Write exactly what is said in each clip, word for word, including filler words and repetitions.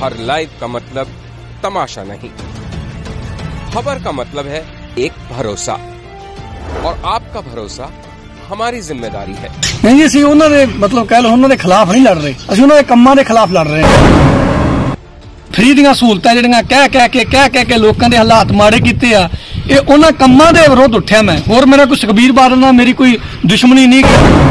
और लाइव का मतलब तमाशा नहीं। खबर का मतलब है एक भरोसा, और आपका भरोसा हमारी जिम्मेदारी है। नहीं जी, ਅਸੀਂ ਉਹਨਾਂ ਦੇ मतलब कह लो ਉਹਨਾਂ ਦੇ ਖਿਲਾਫ नहीं लड़ रहे, ਅਸੀਂ ਉਹਨਾਂ ਦੇ ਕੰਮਾਂ ਦੇ ਖਿਲਾਫ लड़ रहे हैं। फ्री ਦੀਆਂ ਸਹੂਲਤਾਂ ਜਿਹੜੀਆਂ ਕਹਿ ਕਹਿ ਕੇ ਕਹਿ ਕਹਿ ਕੇ ਲੋਕਾਂ ਦੇ ਹਾਲਾਤ ਮਾੜੇ ਕੀਤੇ ਆ, ਇਹ ਉਹਨਾਂ ਕੰਮਾਂ ਦੇ ਵਿਰੁੱਧ ਉੱਠਿਆ ਮੈਂ। ਹੋਰ ਮੇਰਾ ਕੋਈ ਸੁਖਬੀਰ ਬਾਦਲ ਨਾਲ ਮੇਰੀ ਕੋਈ ਦੁਸ਼ਮਣੀ ਨਹੀਂ।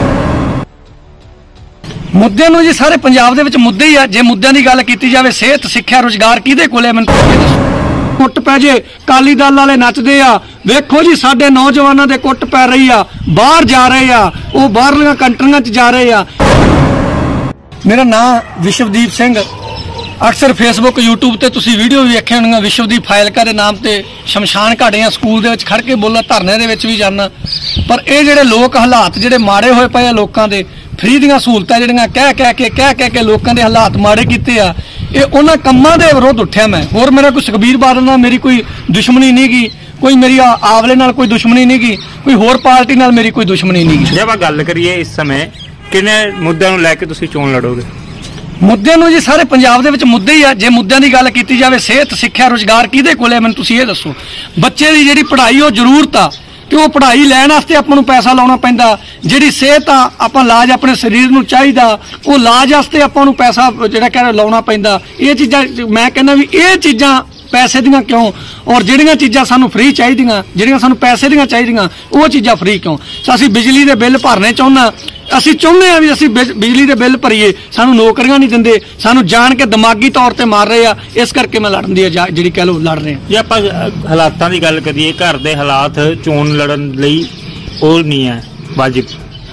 ਮੁੱਦਿਆਂ ਨੂੰ ਜੀ ਸਾਰੇ ਪੰਜਾਬ ਦੇ ਵਿੱਚ ਮੁੱਦੇ ਹੀ ਆ। ਜੇ ਮੁੱਦਿਆਂ ਦੀ ਗੱਲ ਕੀਤੀ ਜਾਵੇ, ਸਿਹਤ, ਸਿੱਖਿਆ, ਰੁਜ਼ਗਾਰ ਕਿਹਦੇ ਕੋਲੇ, ਮੈਨੂੰ ਦੱਸੋ। ਕੁੱਟ ਪੈ ਜੇ, ਅਕਾਲੀ ਦਲ ਵਾਲੇ ਨੱਚਦੇ ਆ, ਵੇਖੋ ਜੀ ਸਾਡੇ ਨੌਜਵਾਨਾਂ ਦੇ ਕੁੱਟ ਪੈ ਰਹੀ ਆ, ਬਾਹਰ ਜਾ ਰਹੇ ਆ, ਉਹ ਬਾਹਰਲੀਆਂ ਕੰਟਰੀਆਂ 'ਚ ਜਾ ਰਹੇ ਆ। ਮੇਰਾ ਨਾਮ ਵਿਸ਼ਵਦੀਪ ਸਿੰਘ। ਅਕਸਰ ਫੇਸਬੁੱਕ, यूट्यूब ਤੇ ਤੁਸੀਂ ਵੀਡੀਓ ਵੀ ਵੇਖੇ ਹੋਣਗੀਆਂ। ਵਿਸ਼ਵਦੀਪ ਫਾਇਲਕਾ ਦੇ ਨਾਮ ਤੇ ਸ਼ਮਸ਼ਾਨ ਘਾਟੀਆਂ ਸਕੂਲ ਦੇ ਵਿੱਚ ਖੜ ਕੇ ਬੋਲਾਂ, ਧਰਨੇ ਦੇ ਵਿੱਚ ਵੀ ਜਾਣਾ। ਪਰ ਇਹ ਜਿਹੜੇ ਲੋਕ ਹਾਲਾਤ ਜਿਹੜੇ ਮਾੜੇ ਹੋਏ ਪਏ ਆ ਲੋਕਾਂ ਦੇ, ਫ੍ਰੀ ਦੀਆਂ ਸਹੂਲਤਾਂ ਜਿਹੜੀਆਂ ਕਹਿ ਕਹਿ ਕੇ ਕਹਿ ਕਹਿ ਕੇ ਲੋਕਾਂ ਦੇ ਹਾਲਾਤ ਮਾੜੇ ਕੀਤੇ ਆ, ਇਹ ਉਹਨਾਂ ਕੰਮਾਂ ਦੇ ਵਿਰੁੱਧ ਉੱਠਿਆ ਮੈਂ। ਹੋਰ ਮੇਰਾ ਕੋਈ ਸੁਖਬੀਰ ਬਾਦਲ ਨਾਲ ਮੇਰੀ ਕੋਈ ਦੁਸ਼ਮਣੀ ਨਹੀਂ ਗੀ, ਕੋਈ ਮੇਰੀ ਆਵਲੇ ਨਾਲ ਕੋਈ ਦੁਸ਼ਮਣੀ ਨਹੀਂ ਗੀ, ਕੋਈ ਹੋਰ ਪਾਰਟੀ ਨਾਲ ਮੇਰੀ ਕੋਈ ਦੁਸ਼ਮਣੀ ਨਹੀਂ ਗੀ। ਜੇ ਆਪਾਂ ਗੱਲ ਕਰੀਏ ਇਸ ਸਮੇਂ ਕਿੰਨੇ ਮੁੱਦਿਆਂ ਨੂੰ ਲੈ ਕੇ ਤੁਸੀਂ ਚੋਣ ਲੜੋਗੇ? ਮੁੱਦਿਆਂ ਨੂੰ ਜੀ ਸਾਰੇ ਪੰਜਾਬ ਦੇ ਵਿੱਚ ਮੁੱਦੇ ਹੀ ਆ। ਜੇ ਮੁੱਦਿਆਂ ਦੀ ਗੱਲ ਕੀਤੀ ਜਾਵੇ, ਸਿਹਤ, ਸਿੱਖਿਆ, ਰੁਜ਼ਗਾਰ ਕਿਹਦੇ ਕੋਲੇ, ਮੈਨੂੰ ਤੁਸੀਂ ਇਹ ਦੱਸੋ। ਬੱਚੇ ਦੀ ਜਿਹੜੀ ਪੜ੍ਹਾਈ ਉਹ ਜ਼ਰੂਰਤ ਆ ਕਿ ਉਹ ਪੜ੍ਹਾਈ ਲੈਣ ਵਾਸਤੇ ਆਪਾਂ ਨੂੰ ਪੈਸਾ ਲਾਉਣਾ ਪੈਂਦਾ। ਜਿਹੜੀ ਸਿਹਤ ਆ, ਆਪਾਂ ਇਲਾਜ ਆਪਣੇ ਸਰੀਰ ਨੂੰ ਚਾਹੀਦਾ, ਉਹ ਇਲਾਜ ਵਾਸਤੇ ਆਪਾਂ ਨੂੰ ਪੈਸਾ ਜਿਹੜਾ ਕਹਿ ਲਾਉਣਾ ਪੈਂਦਾ। ਇਹ ਚੀਜ਼ਾਂ ਮੈਂ ਕਹਿੰਦਾ ਵੀ ਇਹ ਚੀਜ਼ਾਂ ਪੈਸੇ ਦੀਆਂ ਕਿਉਂ, ਔਰ ਜਿਹੜੀਆਂ ਚੀਜ਼ਾਂ ਸਾਨੂੰ ਫ੍ਰੀ ਚਾਹੀਦੀਆਂ, ਜਿਹੜੀਆਂ ਸਾਨੂੰ ਪੈਸੇ ਦੀਆਂ ਚਾਹੀਦੀਆਂ, ਉਹ ਚੀਜ਼ਾਂ ਫ੍ਰੀ ਕਿਉਂ? ਅਸੀਂ ਬਿਜਲੀ ਦੇ ਬਿੱਲ ਭਰਨੇ ਚਾਹੁੰਦਾ, ਅਸੀਂ ਚਾਹੁੰਦੇ ਆ ਵੀ ਅਸੀਂ ਬਿਜਲੀ ਦੇ ਬਿੱਲ ਭਰੀਏ, ਸਾਨੂੰ ਨੌਕਰੀਆਂ ਨਹੀਂ ਦਿੰਦੇ, ਸਾਨੂੰ ਜਾਣ ਕੇ ਦਿਮਾਗੀ ਤੌਰ ਤੇ ਮਾਰ ਰਹੇ ਆ। ਇਸ ਕਰਕੇ ਮੈਂ ਲੜਨ ਦੀ ਜਿਹੜੀ ਕਹਿ ਲਓ ਲੜ ਰਹੇ ਆ। ਜੇ ਆਪਾਂ ਹਾਲਾਤਾਂ ਦੀ ਗੱਲ ਕਰੀਏ, ਘਰ ਦੇ ਹਾਲਾਤ ਚੋਣ ਲੜਨ ਲਈ ਉਹ ਨਹੀਂ ਹੈ ਵਾਜਿਬ,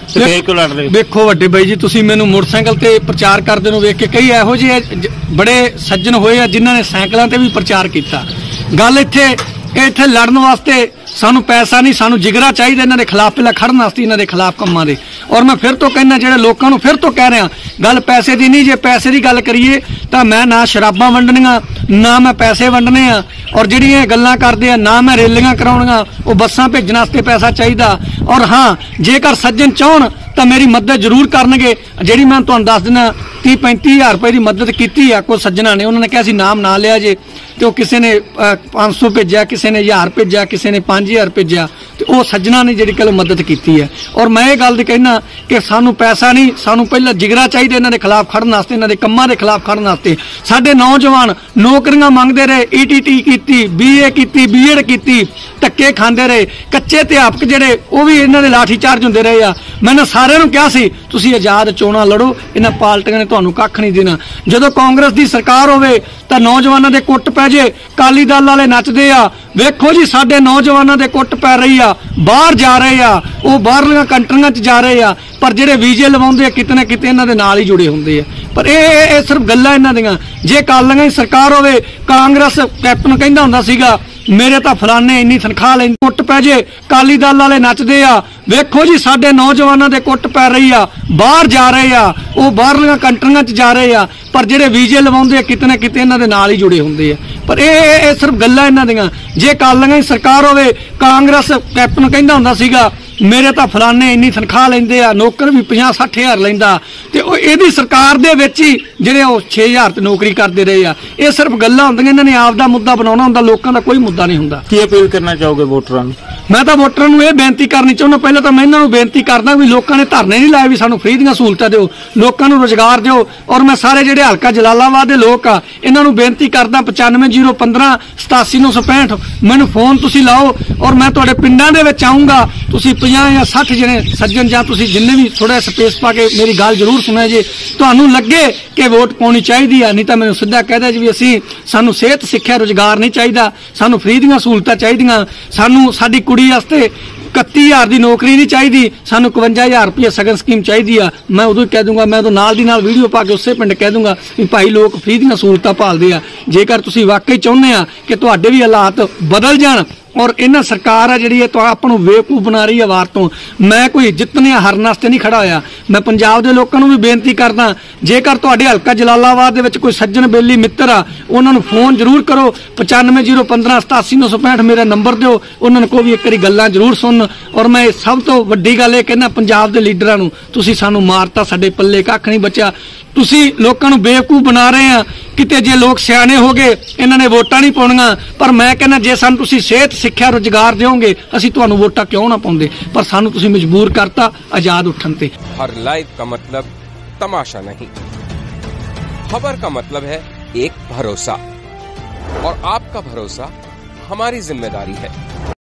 ਵੇਖੋ ਵੱਡੇ ਬਾਈ ਜੀ, ਤੁਸੀਂ ਮੈਨੂੰ ਮੋਟਰਸਾਈਕਲ ਤੇ ਪ੍ਰਚਾਰ ਕਰਦੇ ਨੂੰ ਵੇਖ ਕੇ ਕਈ ਇਹੋ ਜਿਹੇ ਬੜੇ ਸੱਜਣ ਹੋਏ ਆ ਜਿਨ੍ਹਾਂ ਨੇ ਸਾਈਕਲਾਂ ਤੇ ਵੀ ਪ੍ਰਚਾਰ ਕੀਤਾ। ਗੱਲ ਇੱਥੇ ਇੱਥੇ ਲੜਨ ਵਾਸਤੇ ਸਾਨੂੰ ਪੈਸਾ ਨਹੀਂ, ਸਾਨੂੰ ਜਿਗਰਾ ਚਾਹੀਦਾ ਇਹਨਾਂ ਦੇ ਖਿਲਾਫ ਪਹਿਲਾਂ ਖੜਨ ਵਾਸਤੇ, ਇਹਨਾਂ ਦੇ ਖਿਲਾਫ ਕੰਮਾਂ ਦੇ। ਔਰ ਮੈਂ ਫਿਰ ਤੋਂ ਕਹਿਣਾ, ਜਿਹੜੇ ਲੋਕਾਂ ਨੂੰ ਫਿਰ ਤੋਂ ਕਹਿ ਰਿਹਾ, ਗੱਲ ਪੈਸੇ ਦੀ ਨਹੀਂ। ਜੇ ਪੈਸੇ ਦੀ ਗੱਲ ਕਰੀਏ ਤਾਂ ਮੈਂ ਨਾ ਸ਼ਰਾਬਾਂ ਵੰਡਣੀਆਂ, ਨਾ ਮੈਂ ਪੈਸੇ ਵੰਡਣੇ ਆ। ਔਰ ਜਿਹੜੀਆਂ ਗੱਲਾਂ ਕਰਦੇ ਆ, ਨਾ ਮੈਂ ਰੈਲੀਆਂ ਕਰਾਉਣੀਆਂ, ਉਹ ਬੱਸਾਂ ਭੇਜਣ ਵਾਸਤੇ ਪੈਸਾ ਚਾਹੀਦਾ। ਔਰ ਹਾਂ, ਜੇਕਰ ਸੱਜਣ ਚਾਹਣ ਤਾਂ ਮੇਰੀ ਮਦਦ ਜ਼ਰੂਰ ਕਰਨਗੇ। ਜਿਹੜੀ ਮੈਂ ਤੁਹਾਨੂੰ ਦੱਸ ਦਿੰਦਾ, ਤੀਹ ਪੈਂਤੀ ਹਜ਼ਾਰ ਰੁਪਏ ਦੀ ਮਦਦ ਕੀਤੀ ਆ ਕੋਈ ਸੱਜਣਾ ਨੇ। ਉਹਨਾਂ ਨੇ ਕਿਹਾ ਸੀ ਨਾਮ ਨਾ ਲਿਆ ਜੇ, ਤੇ ਉਹ ਕਿਸੇ ਨੇ ਪੰਜ ਸੌ ਭੇਜਿਆ, ਕਿਸੇ ਨੇ ਹਜ਼ਾਰ ਭੇਜਿਆ, ਕਿਸੇ ਨੇ ਪੰਜ ਹਜ਼ਾਰ ਭੇਜਿਆ, ਤੇ ਉਹ ਸੱਜਣਾ ਨੇ ਜਿਹੜੀ ਕੱਲ ਮਦਦ ਕੀਤੀ ਹੈ। ਔਰ ਮੈਂ ਇਹ ਗੱਲ ਦੀ ਕਹਿਣਾ ਕਿ ਸਾਨੂੰ ਪੈਸਾ ਨਹੀਂ, ਸਾਨੂੰ ਪਹਿਲਾਂ ਜਿਗਰਾ ਚਾਹੀਦਾ ਇਹਨਾਂ ਦੇ ਖਿਲਾਫ ਖੜਨ ਵਾਸਤੇ, ਇਹਨਾਂ ਦੇ ਕੰਮਾਂ ਦੇ ਖਿਲਾਫ ਖੜਨ ਵਾਸਤੇ। ਸਾਡੇ ਨੌਜਵਾਨ ਨੌਕਰੀਆਂ ਮੰਗਦੇ ਰਹੇ, ਈ ਟੀ ਟੀ ਕੀਤੀ, ਬੀ ਏ ਕੀਤੀ, ਬੀ ਐਡ ਕੀਤੀ, ਧੱਕੇ ਖਾਂਦੇ ਰਹੇ। ਕੱਚੇ ਅਧਿਆਪਕ ਜਿਹੜੇ ਉਹ ਵੀ ਇਹਨਾਂ ਦੇ ਲਾਠੀ ਚਾਰਜ ਹੁੰਦੇ ਰਹੇ ਆ। मैंने सारे कहा सी तुसी आजाद चोणां लड़ो, इन्हां पार्टियां ने तुहानूं कख नहीं देना। जदों कांग्रेस की सरकार होवे तां नौजवानों दे कुट पै जे, अकाली दल वाले नचदे आ, वेखो जी साडे नौजवानों दे कुट पै रही आ, बाहर जा रहे आ, वो बाहरलियां कंट्रियां च जा रहे आ, पर जिहड़े वीजे लवाउंदे किते ना किते इन्हां दे नाल ही जुड़े हुंदे आ। पर ये सिर्फ गल्लां इन्हां दीयां। जे अकालियां की सरकार होवे, कांग्रेस कैप्टन कहंदा हुंदा सीगा मेरे तो फलाने इन्नी तनख्वाह लेंदे, कुट पै जे, अकाली दल वाले नचदे आ, वेखो जी साडे नौजवानों दे कुट पै रही आ, बाहर जा रहे आ, वो बाहरलियां कंट्रियां च जा रहे आ, पर जिहड़े वीजे लवाउंदे किते ना किते इन्हां दे नाल ही जुड़े हुंदे आ। पर ये सिर्फ गल्लां इन्हां दीयां। जे अकालियां की सरकार होवे, कांग्रेस कैप्टन कहंदा हुंदा सीगा मेरे तो फलाने इन्नी तनख्वाह लेंदे आ, नौकर भी पचास सठ हज़ार लैंदा, ते इहदी सरकार दे विच ही जिहड़े ओह छे हज़ार ते नौकरी करदे रहे आ। ये सिर्फ गल्लां हुंदियां, इन्हां ने आप दा मुद्दा बनाउणा हुंदा, लोकां दा कोई मुद्दा नहीं हुंदा। की अपील करना चाहोगे वोटरां नूं? मैं तो वोटरां नूं ये बेनती करनी चाहुंदा, पहले तो मैं इन्हां नूं बेनती करदा भी लोकां ने धरने नहीं लाए भी सानूं फ्री दीआं सहूलतां दिओ, लोकां नूं रोजगार दिओ। और मैं सारे जिहड़े हलका जलालाबाद दे लोक आ इन्हां नूं बेनती करदा पचानवे जीरो पंद्रह सतासी नौ सौ पैंठ मैनूं फोन तुसीं लाओ, और मैं तुहाडे पिंडां दे विच आऊंगा। तुसीं पचास या सठ जने सज्जन जां तुसीं जिन्ने भी थोड़ा स्पेस पा के मेरी गल जरूर सुणिया जे, तुहानूं लगे कि वोट पाउणी चाहीदी आ, नहीं तां मैनूं सिद्धा कह दे जी असीं सानूं सेहत सिक्ख्या रोजगार नहीं चाहीदा, सानूं फ्री दीआं सहूलतां चाहीदियां, सानूं साडी कुड़ी वास्ते इकत्ती हज़ार की नौकरी नहीं चाहिए, सानू इकवंजा हज़ार रुपया सगन स्कीम चाहिए आ। मैं उदों कह दूंगा, मैं उदों नाल दी नाल वीडियो पा के उसे पिंड कह दूंगा कि भाई लोग फ्री दीआं सहूलतां भालदे आ। जेकर तुसीं वाकई चाहुंदे आ कि तुहाडे भी हालात बदल जाण और इन्हां सरकार आ जिहड़ी तो आपां नूं बेवकूफ बना रही है वार तो, मैं कोई जितने हरन वास्ते नहीं खड़ा होया। मैं पंजाब दे लोकां नूं भी बेनती करदा, जेकर तुहाडे हलका जलालाबाद दे विच कोई सज्जन बेली मित्र आ उन्हां नूं फोन जरूर करो, पचानवे जीरो पंद्रह सतासी नौ सौ पैंठ मेरा नंबर दिओ, उन्हां को भी एक बारी गल्लां जरूर सुन। और मैं सब तो वड्डी गल इह कहना पंजाब दे लीडरां नूं, तुसीं सानूं मारता, साडे पल्ले कख नहीं बचिया, तुसीं लोकां नूं बेवकूफ बना रहे आ ਕਿਤੇ ਜੇ ਲੋਕ ਸਿਆਣੇ ਹੋ ਗਏ ਇਹਨਾਂ ਨੇ ਵੋਟਾਂ ਨਹੀਂ ਪਾਉਣੀਆਂ, ਪਰ ਮੈਂ ਕਹਿੰਦਾ ਜੇ ਸਾਨੂੰ ਤੁਸੀਂ ਸਿਹਤ ਸਿੱਖਿਆ ਰੁਜ਼ਗਾਰ ਦਿਓਗੇ ਅਸੀਂ ਤੁਹਾਨੂੰ ਵੋਟਾਂ ਕਿਉਂ ਨਾ ਪਾਉਂਦੇ, ਪਰ ਸਾਨੂੰ ਤੁਸੀਂ ਮਜਬੂਰ ਕਰਤਾ ਆਜ਼ਾद उठन ते। हर लाइव का मतलब तमाशा नहीं, खबर का मतलब है एक भरोसा, और आपका भरोसा हमारी जिम्मेदारी है।